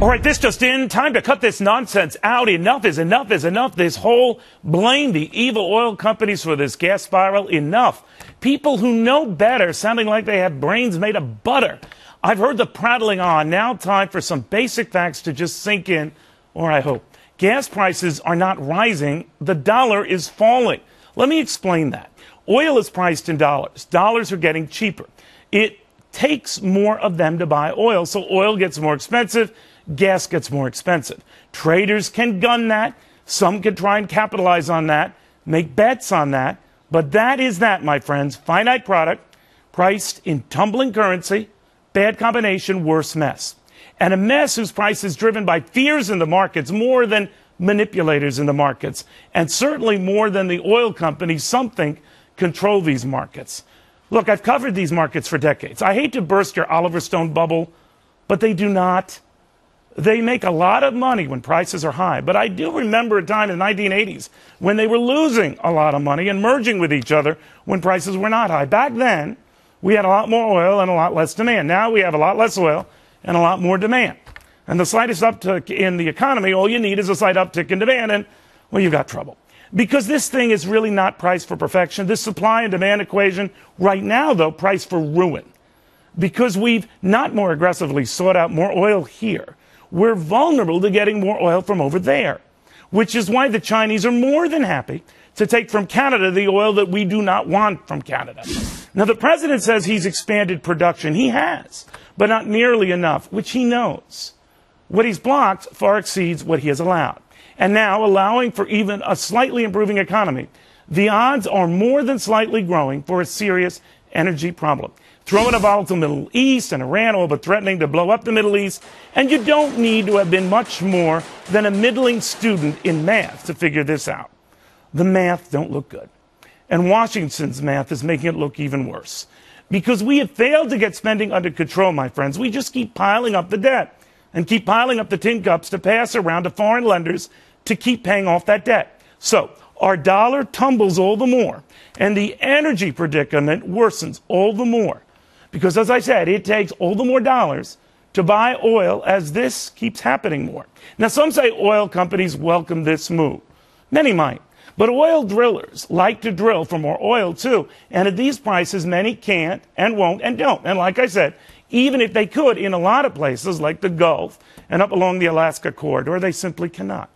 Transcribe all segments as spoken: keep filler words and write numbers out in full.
All right, this just in. Time to cut this nonsense out. Enough is enough is enough. This whole blame the evil oil companies for this gas spiral. Enough. People who know better sounding like they have brains made of butter. I've heard the prattling on. Now time for some basic facts to just sink in, or I hope. Gas prices are not rising. The dollar is falling. Let me explain that. Oil is priced in dollars. Dollars are getting cheaper. It takes more of them to buy oil, so oil gets more expensive. Gas gets more expensive. Traders can gun that. Some can try and capitalize on that, make bets on that. But that is that, my friends. Finite product, priced in tumbling currency, bad combination, worse mess. And a mess whose price is driven by fears in the markets more than manipulators in the markets. And certainly more than the oil companies, some think, control these markets. Look, I've covered these markets for decades. I hate to burst your Oliver Stone bubble, but they do not. They make a lot of money when prices are high. But I do remember a time in the nineteen eighties when they were losing a lot of money and merging with each other when prices were not high. Back then, we had a lot more oil and a lot less demand. Now we have a lot less oil and a lot more demand. And the slightest uptick in the economy, all you need is a slight uptick in demand, and, well, you've got trouble. Because this thing is really not priced for perfection. This supply and demand equation right now, though, priced for ruin. Because we've not more aggressively sought out more oil here, we're vulnerable to getting more oil from over there, which is why the Chinese are more than happy to take from Canada the oil that we do not want from Canada. Now, the president says he's expanded production. He has, but not nearly enough, which he knows. What he's blocked far exceeds what he has allowed. And now, allowing for even a slightly improving economy, the odds are more than slightly growing for a serious energy problem. Throw in a volatile Middle East and Iran all but threatening to blow up the Middle East, and you don't need to have been much more than a middling student in math to figure this out. The math don't look good. And Washington's math is making it look even worse. Because we have failed to get spending under control, my friends. We just keep piling up the debt and keep piling up the tin cups to pass around to foreign lenders to keep paying off that debt. So our dollar tumbles all the more, and the energy predicament worsens all the more. Because, as I said, it takes all the more dollars to buy oil as this keeps happening more. Now, some say oil companies welcome this move. Many might. But oil drillers like to drill for more oil, too. And at these prices, many can't and won't and don't. And like I said, even if they could, in a lot of places like the Gulf and up along the Alaska corridor, they simply cannot.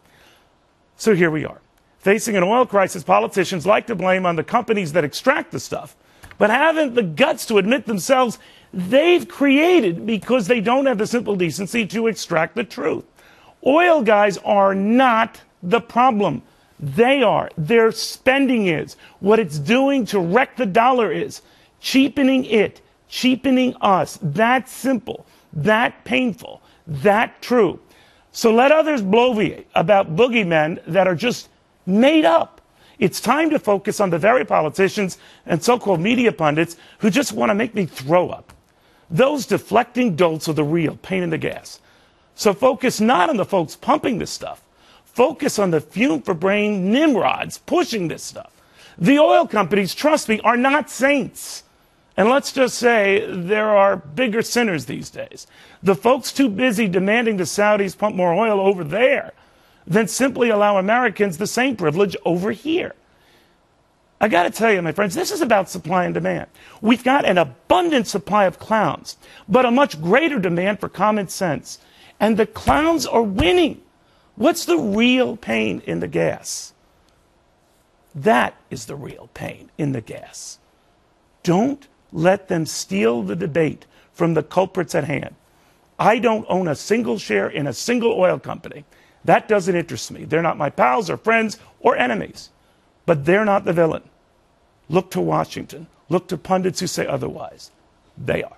So here we are. Facing an oil crisis, politicians like to blame on the companies that extract the stuff, but haven't the guts to admit themselves they've created because they don't have the simple decency to extract the truth. Oil guys are not the problem. They are. Their spending is. What it's doing to wreck the dollar is cheapening it, cheapening us. That simple, that painful, that true. So let others bloviate about boogeymen that are just made up. It's time to focus on the very politicians and so-called media pundits who just want to make me throw up. Those deflecting dolts are the real pain in the gas. So focus not on the folks pumping this stuff. Focus on the fume-for-brain nimrods pushing this stuff. The oil companies, trust me, are not saints. And let's just say there are bigger sinners these days. The folks too busy demanding the Saudis pump more oil over there than simply allow Americans the same privilege over here. I got to tell you, my friends, this is about supply and demand. We've got an abundant supply of clowns, but a much greater demand for common sense. And the clowns are winning. What's the real pain in the gas? That is the real pain in the gas. Don't let them steal the debate from the culprits at hand. I don't own a single share in a single oil company. That doesn't interest me. They're not my pals or friends or enemies. But they're not the villain. Look to Washington. Look to pundits who say otherwise. They are.